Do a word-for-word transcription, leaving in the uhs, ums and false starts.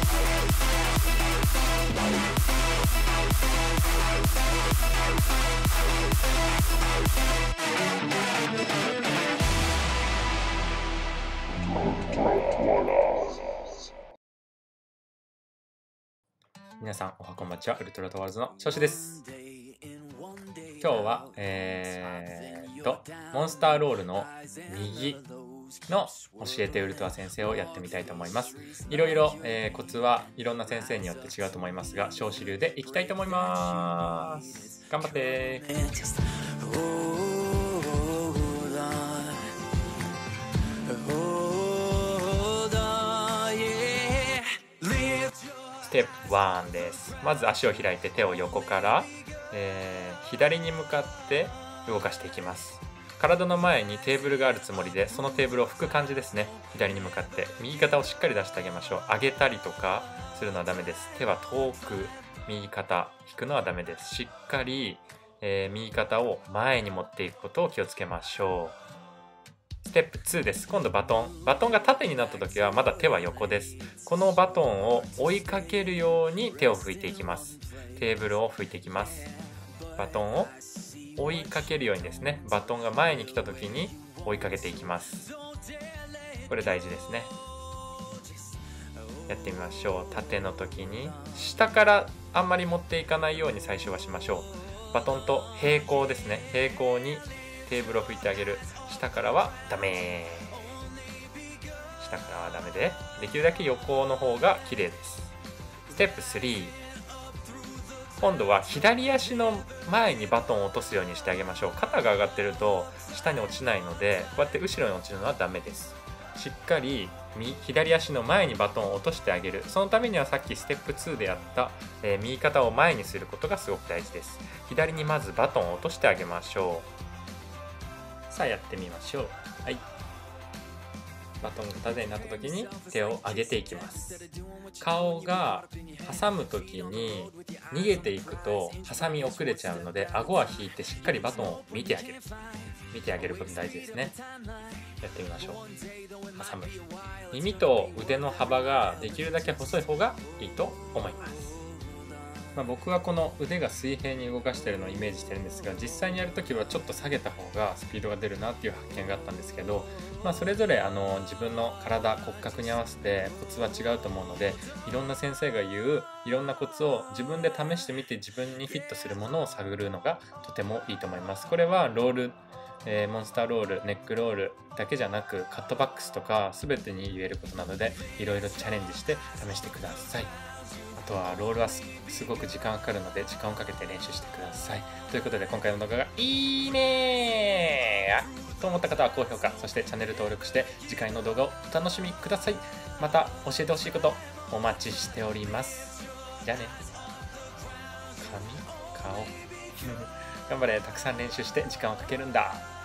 皆さんおはこんばんちは。ウルトラトワールズの調子です。今日はえー、っとモンスターロールの右の教えてウルトラ先生をやってみたいと思います。いろいろ、えー、コツはいろんな先生によって違うと思いますが、小主流でいきたいと思います。頑張ってステップワンです。まず足を開いて手を横から、えー、左に向かって動かしていきます。体の前にテーブルがあるつもりで、そのテーブルを拭く感じですね。左に向かって右肩をしっかり出してあげましょう。上げたりとかするのはダメです。手は遠く右肩引くのはダメです。しっかり、えー、右肩を前に持っていくことを気をつけましょう。ステップツーです。今度バトン。バトンが縦になった時はまだ手は横です。このバトンを追いかけるように手を拭いていきます。テーブルを拭いていきます。バトンを追いかけるようにですね。バトンが前に来た時に追いかけていきます。これ大事ですね。やってみましょう。縦の時に下からあんまり持っていかないように最初はしましょう。バトンと平行ですね。平行にテーブルを拭いてあげる。下からはダメ。下からはダメで、できるだけ横の方が綺麗です。ステップスリー。今度は左足の前にバトンを落とすようにしてあげましょう。肩が上がってると下に落ちないので、こうやって後ろに落ちるのはダメです。しっかり左足の前にバトンを落としてあげる。そのためにはさっきステップツーでやった、えー、右肩を前にすることがすごく大事です。左にまずバトンを落としてあげましょう。さあやってみましょう。はい。バトンが縦になった時に手を上げていきます。顔が挟む時に逃げていくと挟み遅れちゃうので、顎は引いてしっかりバトンを見てあげる。見てあげること大事ですね。やってみましょう。挟む。耳と腕の幅ができるだけ細い方がいいと思います。まあ、僕はこの腕が水平に動かしているのをイメージしてるんですが、実際にやるときはちょっと下げた方がスピードが出るなっていう発見があったんですけど、まあ、それぞれあの自分の体骨格に合わせてコツは違うと思うので、いろんな先生が言ういろんなコツを自分で試してみて、自分にフィットするものを探るのがとてもいいと思います。これはロール、えー、モンスターロール、ネックロールだけじゃなくカットバックスとか全てに言えることなので、いろいろチャレンジして試してください。あとはロールは す, すごく時間かかるので、時間をかけて練習してください。ということで今回の動画がいいねーと思った方は高評価、そしてチャンネル登録して次回の動画をお楽しみください。また教えてほしいことお待ちしております。じゃあね。髪顔頑張れ。たくさん練習して時間をかけるんだ。